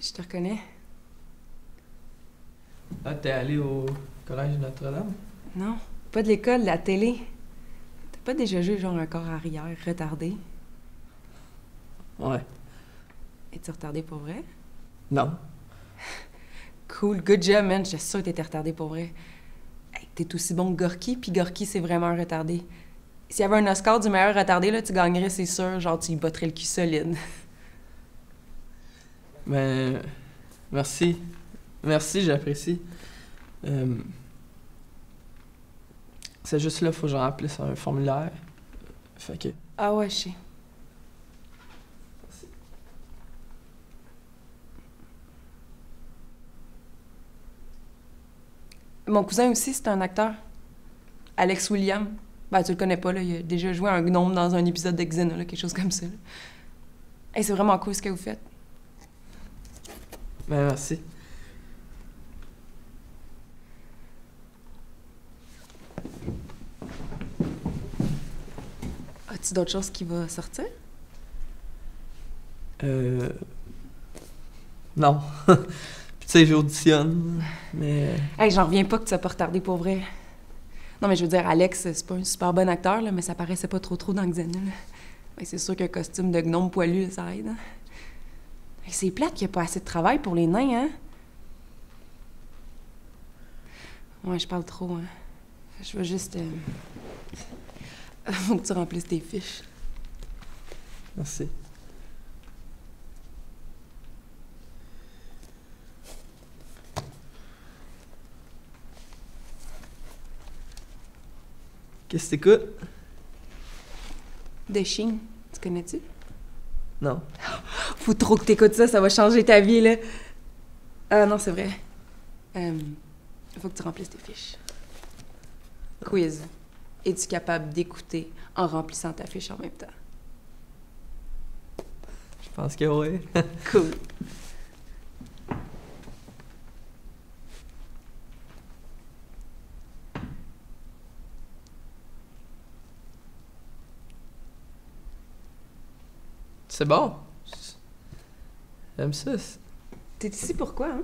Je te reconnais. Ah, t'es allé au collège Notre-Dame? Non, pas de l'école, de la télé. T'as pas déjà joué genre un corps arrière, retardé? Ouais. Es-tu retardé pour vrai? Non. Cool, good job, man. J'étais sûre que t'étais retardé pour vrai. Hey, t'es aussi bon que Gorky, puis Gorky, c'est vraiment un retardé. S'il y avait un Oscar du meilleur retardé, là, tu gagnerais, c'est sûr. Genre, tu y botterais le cul solide. Ben... Merci. Merci, j'apprécie. C'est juste là, faut que je remplisse un formulaire. Fait que... Ah ouais, je sais. Merci. Mon cousin aussi, c'est un acteur. Alex William. Ben, tu le connais pas, là. Il a déjà joué un gnome dans un épisode de Xena, là, quelque chose comme ça. Là. Hey, c'est vraiment cool ce que vous faites. Ben, merci. As-tu d'autres choses qui vont sortir? Non. Puis tu sais, j'auditionne, mais... Hey, j'en reviens pas que tu sois pas retardé pour vrai. Non, mais je veux dire, Alex, c'est pas un super bon acteur, là, mais ça paraissait pas trop dans Xena, là. Ben, c'est sûr qu'un costume de gnome poilu, ça aide, hein? Hey, c'est plate qu'il y a pas assez de travail pour les nains, hein? Ouais, je parle trop, hein. Je veux juste... Faut que tu remplisses tes fiches. Merci. Qu'est-ce que t'écoutes? The Sheen, tu connais-tu? Non. Faut trop que t'écoutes ça, ça va changer ta vie, là. Ah non, c'est vrai. Faut que tu remplisses tes fiches. Quiz. Es-tu capable d'écouter en remplissant ta fiche en même temps? Je pense que oui. Cool. C'est bon. J'aime ça. T'es ici pourquoi, hein?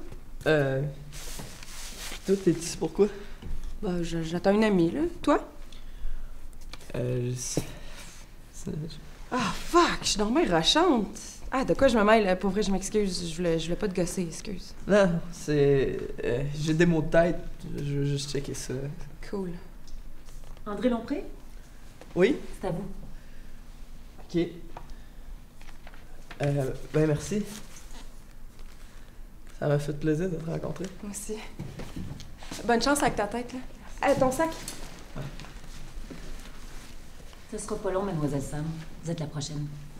Toi, t'es ici pourquoi? Bah, j'attends une amie, là. Toi? C'est- Ah, fuck! Je suis dans ma rochante. Ah, de quoi je me mêle? Pour vrai, je m'excuse. Je voulais pas te gosser, excuse. Non, c'est... j'ai des mots de tête. Je veux juste checker ça. Cool. André Lompré, Oui? c'est à vous. OK. Ben merci. Ça m'a fait plaisir de te rencontrer. Moi aussi. Bonne chance avec ta tête, là. Hey, ton sac? Ce sera pas long, mademoiselle Sam. Vous êtes la prochaine.